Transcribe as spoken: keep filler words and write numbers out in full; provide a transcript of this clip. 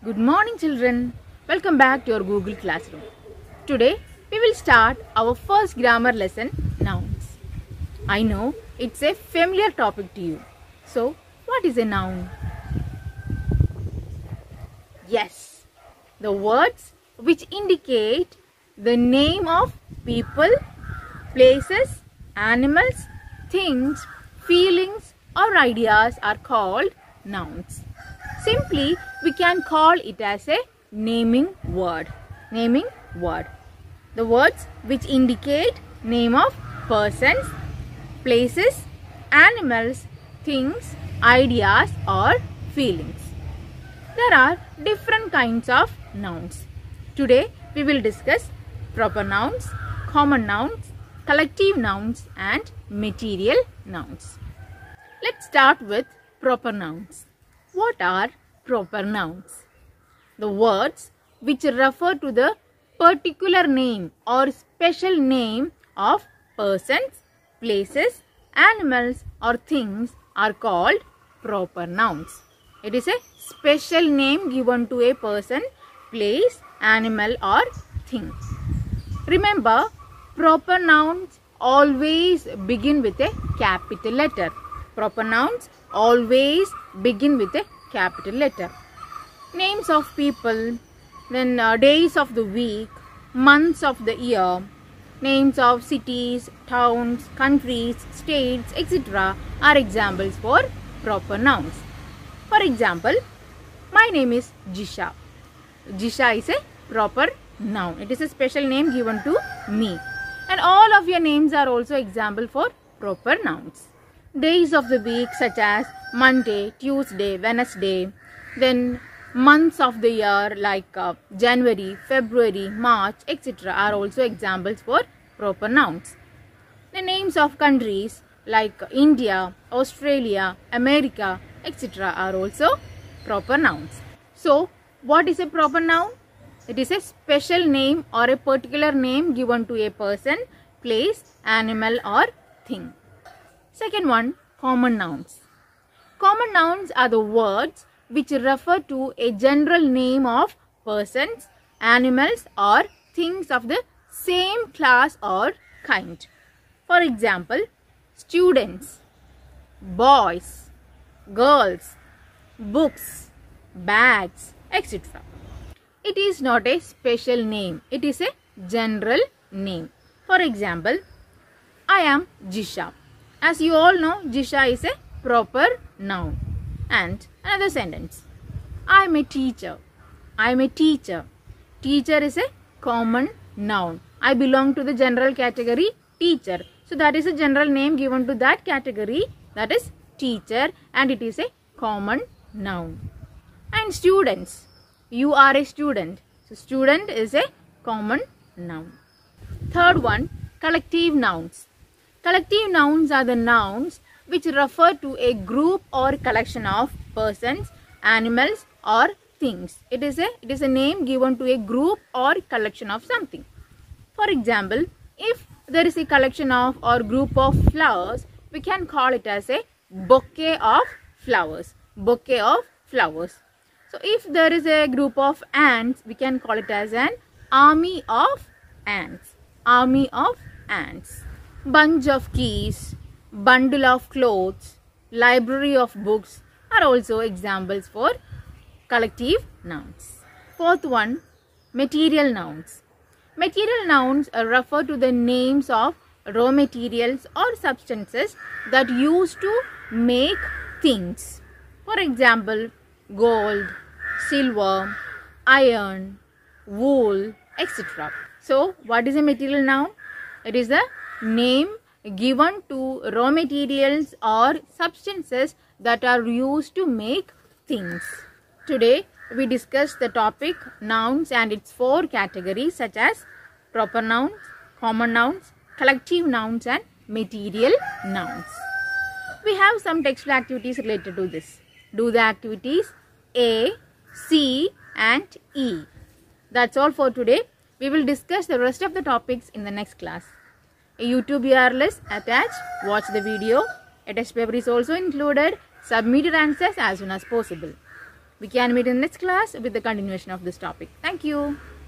Good morning children. Welcome back to your Google Classroom. Today we will start our first grammar lesson, nouns. I know it's a familiar topic to you. So what is a noun? Yes, the words which indicate the name of people, places, animals, things, feelings or ideas are called nouns. Simply, we can call it as a naming word. Naming word. The words which indicate name of persons, places, animals, things, ideas or feelings. There are different kinds of nouns. Today, we will discuss proper nouns, common nouns, collective nouns and material nouns. Let's start with proper nouns. What are proper nouns? The words which refer to the particular name or special name of persons, places, animals or things are called proper nouns. It is a special name given to a person, place, animal or thing. Remember, proper nouns always begin with a capital letter. Proper nouns always begin with a capital letter. Names of people, then uh, days of the week, months of the year, names of cities, towns, countries, states, et cetera are examples for proper nouns. For example, my name is Jisha. Jisha is a proper noun. It is a special name given to me. And all of your names are also example for proper nouns. Days of the week such as Monday, Tuesday, Wednesday, then months of the year like uh, January, February, March, et cetera are also examples for proper nouns. The names of countries like India, Australia, America, et cetera are also proper nouns. So, what is a proper noun? It is a special name or a particular name given to a person, place, animal or thing. Second one, common nouns. Common nouns are the words which refer to a general name of persons, animals or things of the same class or kind. For example, students, boys, girls, books, bags, et cetera. It is not a special name. It is a general name. For example, I am Jisha. As you all know, Jisha is a proper noun. And another sentence. I am a teacher. I am a teacher. Teacher is a common noun. I belong to the general category teacher. So that is a general name given to that category, that is teacher, and it is a common noun. And students. You are a student. So student is a common noun. Third one, collective nouns. Collective nouns are the nouns which refer to a group or collection of persons, animals or things. It is a, it is a name given to a group or collection of something. For example, if there is a collection of or group of flowers, we can call it as a bouquet of flowers. Bouquet of flowers. So if there is a group of ants, we can call it as an army of ants. Army of ants. Bunch of keys, bundle of clothes, library of books are also examples for collective nouns. Fourth one, material nouns. Material nouns refer to the names of raw materials or substances that used to make things. For example, gold, silver, iron, wool, et cetera. So, what is a material noun? It is a name given to raw materials or substances that are used to make things. Today, we discussed the topic nouns and its four categories such as proper nouns, common nouns, collective nouns and material nouns. We have some textual activities related to this. Do the activities A, C and E. That's all for today. We will discuss the rest of the topics in the next class. A YouTube U R L is attached. Watch the video. A test paper is also included. Submit your answers as soon as possible. We can meet in the next class with the continuation of this topic. Thank you.